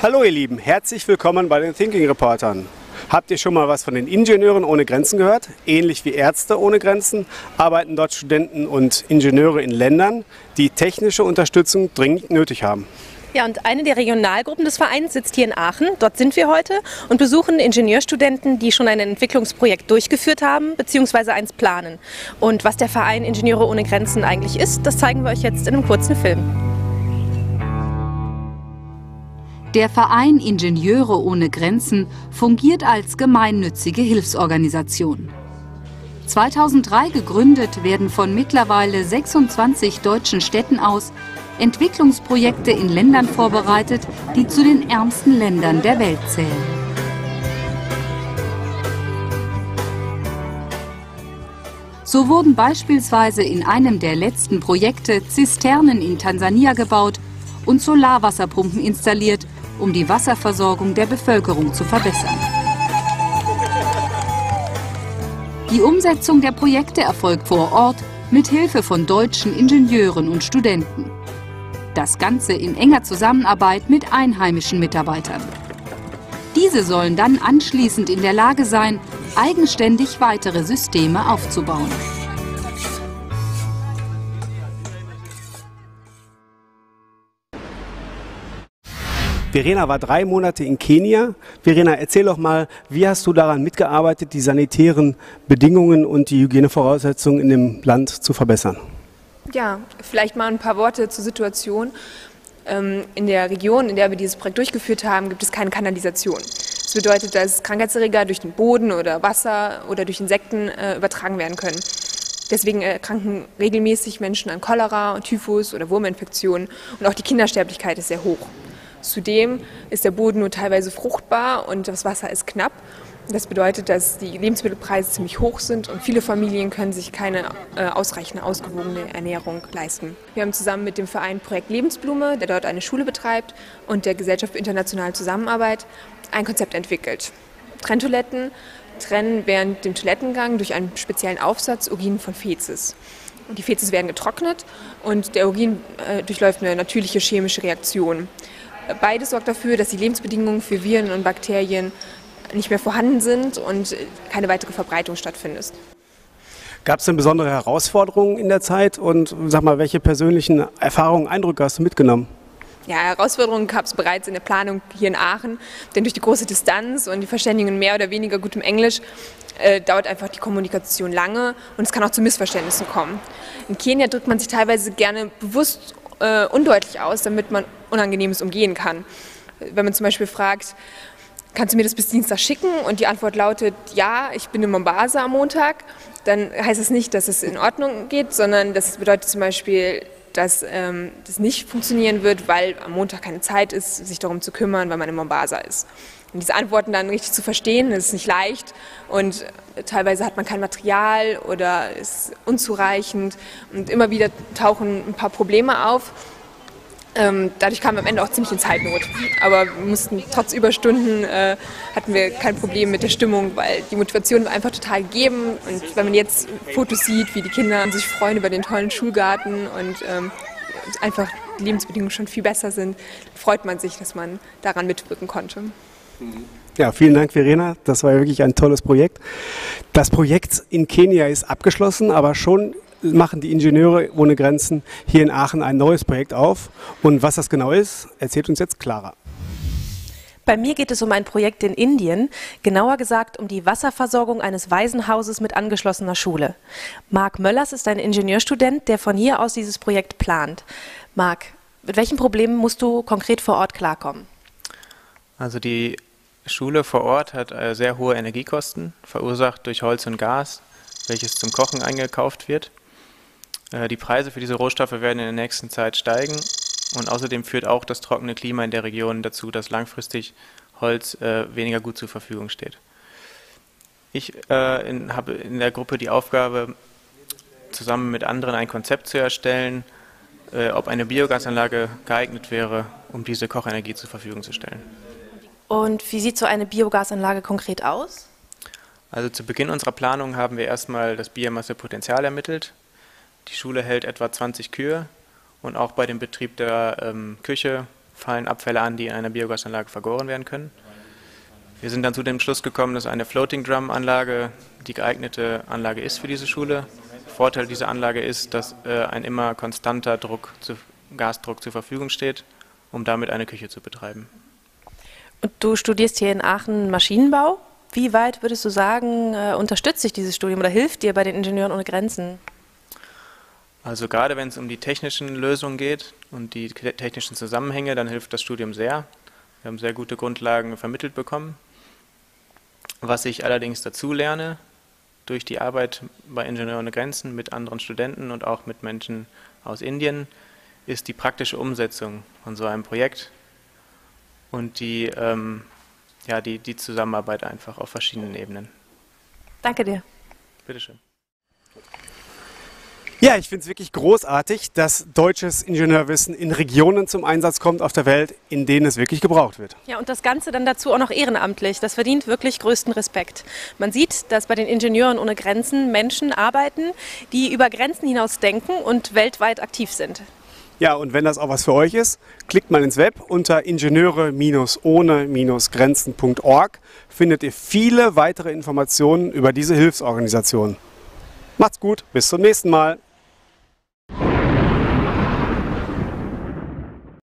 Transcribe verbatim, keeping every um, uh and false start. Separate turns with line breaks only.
Hallo ihr Lieben, herzlich willkommen bei den Thinking Reportern. Habt ihr schon mal was von den Ingenieuren ohne Grenzen gehört? Ähnlich wie Ärzte ohne Grenzen arbeiten dort Studenten und Ingenieure in Ländern, die technische Unterstützung dringend nötig haben.
Ja, und eine der Regionalgruppen des Vereins sitzt hier in Aachen. Dort sind wir heute und besuchen Ingenieurstudenten, die schon ein Entwicklungsprojekt durchgeführt haben bzw. eins planen. Und was der Verein Ingenieure ohne Grenzen eigentlich ist, das zeigen wir euch jetzt in einem kurzen Film.
Der Verein Ingenieure ohne Grenzen fungiert als gemeinnützige Hilfsorganisation. zweitausenddrei gegründet, werden von mittlerweile sechsundzwanzig deutschen Städten aus Entwicklungsprojekte in Ländern vorbereitet, die zu den ärmsten Ländern der Welt zählen. So wurden beispielsweise in einem der letzten Projekte Zisternen in Tansania gebaut und Solarwasserpumpen installiert, um die Wasserversorgung der Bevölkerung zu verbessern. Die Umsetzung der Projekte erfolgt vor Ort mit Hilfe von deutschen Ingenieuren und Studenten. Das Ganze in enger Zusammenarbeit mit einheimischen Mitarbeitern. Diese sollen dann anschließend in der Lage sein, eigenständig weitere Systeme aufzubauen.
Verena war drei Monate in Kenia. Verena, erzähl doch mal, wie hast du daran mitgearbeitet, die sanitären Bedingungen und die Hygienevoraussetzungen in dem Land zu verbessern?
Ja, vielleicht mal ein paar Worte zur Situation. In der Region, in der wir dieses Projekt durchgeführt haben, gibt es keine Kanalisation. Das bedeutet, dass Krankheitserreger durch den Boden oder Wasser oder durch Insekten übertragen werden können. Deswegen erkranken regelmäßig Menschen an Cholera, Typhus oder Wurminfektionen und auch die Kindersterblichkeit ist sehr hoch. Zudem ist der Boden nur teilweise fruchtbar und das Wasser ist knapp. Das bedeutet, dass die Lebensmittelpreise ziemlich hoch sind und viele Familien können sich keine äh, ausreichende, ausgewogene Ernährung leisten. Wir haben zusammen mit dem Verein Projekt Lebensblume, der dort eine Schule betreibt, und der Gesellschaft für internationale Zusammenarbeit ein Konzept entwickelt. Trenntoiletten trennen während dem Toilettengang durch einen speziellen Aufsatz Urin von Fezes. Die Fezes werden getrocknet und der Urin äh, durchläuft eine natürliche chemische Reaktion. Beides sorgt dafür, dass die Lebensbedingungen für Viren und Bakterien nicht mehr vorhanden sind und keine weitere Verbreitung stattfindet.
Gab es denn besondere Herausforderungen in der Zeit und sag mal, welche persönlichen Erfahrungen, Eindrücke hast du mitgenommen?
Ja, Herausforderungen gab es bereits in der Planung hier in Aachen, denn durch die große Distanz und die Verständigung in mehr oder weniger gutem Englisch äh, dauert einfach die Kommunikation lange und es kann auch zu Missverständnissen kommen. In Kenia drückt man sich teilweise gerne bewusst äh, undeutlich aus, damit man Unangenehmes umgehen kann. Wenn man zum Beispiel fragt, kannst du mir das bis Dienstag schicken? Und die Antwort lautet, ja, ich bin in Mombasa am Montag. Dann heißt es nicht, dass es in Ordnung geht, sondern das bedeutet zum Beispiel, dass ähm, das nicht funktionieren wird, weil am Montag keine Zeit ist, sich darum zu kümmern, weil man in Mombasa ist. Und diese Antworten dann richtig zu verstehen, das ist nicht leicht und teilweise hat man kein Material oder ist unzureichend und immer wieder tauchen ein paar Probleme auf. Ähm, dadurch kamen wir am Ende auch ziemlich in Zeitnot, aber wir mussten trotz Überstunden, äh, hatten wir kein Problem mit der Stimmung, weil die Motivation war einfach total gegeben und wenn man jetzt Fotos sieht, wie die Kinder sich freuen über den tollen Schulgarten und ähm, einfach die Lebensbedingungen schon viel besser sind, freut man sich, dass man daran mitwirken konnte.
Ja, vielen Dank, Verena. Das war wirklich ein tolles Projekt. Das Projekt in Kenia ist abgeschlossen, aber schon machen die Ingenieure ohne Grenzen hier in Aachen ein neues Projekt auf. Und was das genau ist, erzählt uns jetzt Clara.
Bei mir geht es um ein Projekt in Indien, genauer gesagt um die Wasserversorgung eines Waisenhauses mit angeschlossener Schule. Marc Möllers ist ein Ingenieurstudent, der von hier aus dieses Projekt plant. Marc, mit welchen Problemen musst du konkret vor Ort klarkommen?
Also die Schule vor Ort hat äh, sehr hohe Energiekosten, verursacht durch Holz und Gas, welches zum Kochen eingekauft wird. Äh, die Preise für diese Rohstoffe werden in der nächsten Zeit steigen und außerdem führt auch das trockene Klima in der Region dazu, dass langfristig Holz äh, weniger gut zur Verfügung steht. Ich äh, in, habe in der Gruppe die Aufgabe, zusammen mit anderen ein Konzept zu erstellen, äh, ob eine Biogasanlage geeignet wäre, um diese Kochenergie zur Verfügung zu stellen.
Und wie sieht so eine Biogasanlage konkret aus?
Also zu Beginn unserer Planung haben wir erstmal das Biomassepotenzial ermittelt. Die Schule hält etwa zwanzig Kühe und auch bei dem Betrieb der ähm, Küche fallen Abfälle an, die in einer Biogasanlage vergoren werden können. Wir sind dann zu dem Schluss gekommen, dass eine Floating Drum Anlage die geeignete Anlage ist für diese Schule. Vorteil dieser Anlage ist, dass äh, ein immer konstanter Druck zu, Gasdruck zur Verfügung steht, um damit eine Küche zu betreiben.
Und du studierst hier in Aachen Maschinenbau. Wie weit würdest du sagen, äh, unterstützt sich dieses Studium oder hilft dir bei den Ingenieuren ohne Grenzen?
Also gerade wenn es um die technischen Lösungen geht und die technischen Zusammenhänge, dann hilft das Studium sehr. Wir haben sehr gute Grundlagen vermittelt bekommen. Was ich allerdings dazu lerne, durch die Arbeit bei Ingenieure ohne Grenzen mit anderen Studenten und auch mit Menschen aus Indien, ist die praktische Umsetzung von so einem Projekt und die, ähm, ja, die, die Zusammenarbeit einfach auf verschiedenen Ebenen.
Danke dir.
Bitteschön.
Ja, ich finde es wirklich großartig, dass deutsches Ingenieurwissen in Regionen zum Einsatz kommt auf der Welt, in denen es wirklich gebraucht wird.
Ja, und das Ganze dann dazu auch noch ehrenamtlich. Das verdient wirklich größten Respekt. Man sieht, dass bei den Ingenieuren ohne Grenzen Menschen arbeiten, die über Grenzen hinaus denken und weltweit aktiv sind.
Ja, und wenn das auch was für euch ist, klickt mal ins Web unter ingenieure ohne Grenzen punkt org, findet ihr viele weitere Informationen über diese Hilfsorganisation. Macht's gut, bis zum nächsten Mal.